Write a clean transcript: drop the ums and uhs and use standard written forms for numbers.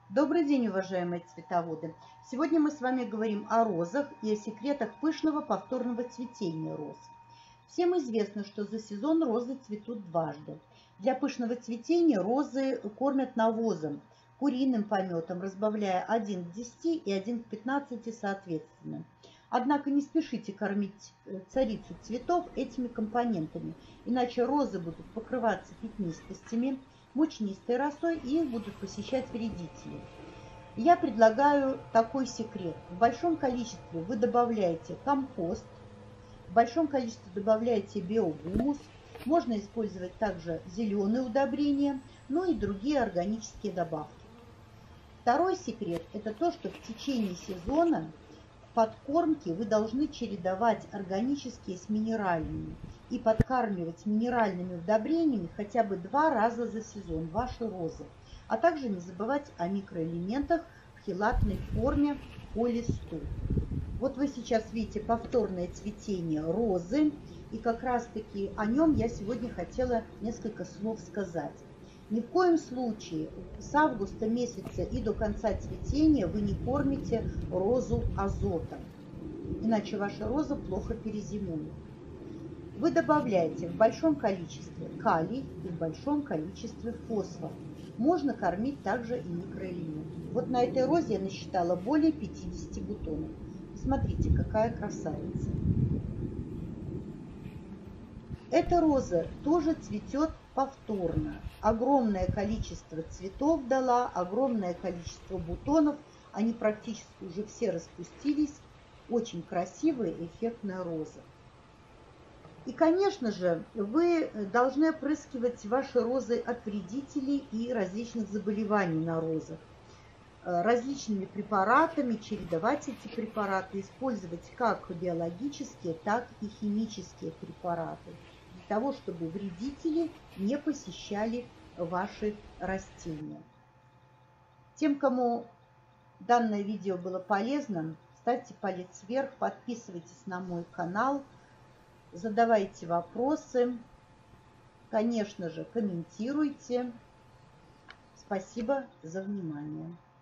Добрый день, уважаемые цветоводы! Сегодня мы с вами говорим о розах и о секретах пышного повторного цветения роз. Всем известно, что за сезон розы цветут дважды. Для пышного цветения розы кормят навозом, куриным пометом, разбавляя 1 к 10 и 1 к 15 соответственно. Однако не спешите кормить царицу цветов этими компонентами, иначе розы будут покрываться пятнистостями, мучнистой росой и их будут посещать вредители. Я предлагаю такой секрет. В большом количестве вы добавляете компост, в большом количестве добавляете биогумус, можно использовать также зеленые удобрения, ну и другие органические добавки. Второй секрет – это то, что в течение сезона подкормки вы должны чередовать органические с минеральными и подкармливать минеральными удобрениями хотя бы 2 раза за сезон ваши розы, а также не забывать о микроэлементах в хелатной форме по листу. Вот вы сейчас видите повторное цветение розы, и как раз таки о нем я сегодня хотела несколько слов сказать. Ни в коем случае с августа месяца и до конца цветения вы не кормите розу азотом, иначе ваша роза плохо перезимует. Вы добавляете в большом количестве калий и в большом количестве фосфор. Можно кормить также и микроэлементами. Вот на этой розе я насчитала более 50 бутонов. Смотрите, какая красавица. Эта роза тоже цветет повторно. Огромное количество цветов дала, огромное количество бутонов. Они практически уже все распустились. Очень красивая, эффектная роза. И, конечно же, вы должны опрыскивать ваши розы от вредителей и различных заболеваний на розах различными препаратами, чередовать эти препараты, использовать как биологические, так и химические препараты, для того, чтобы вредители не посещали ваши растения. Тем, кому данное видео было полезно, ставьте палец вверх, подписывайтесь на мой канал, задавайте вопросы, конечно же, комментируйте. Спасибо за внимание.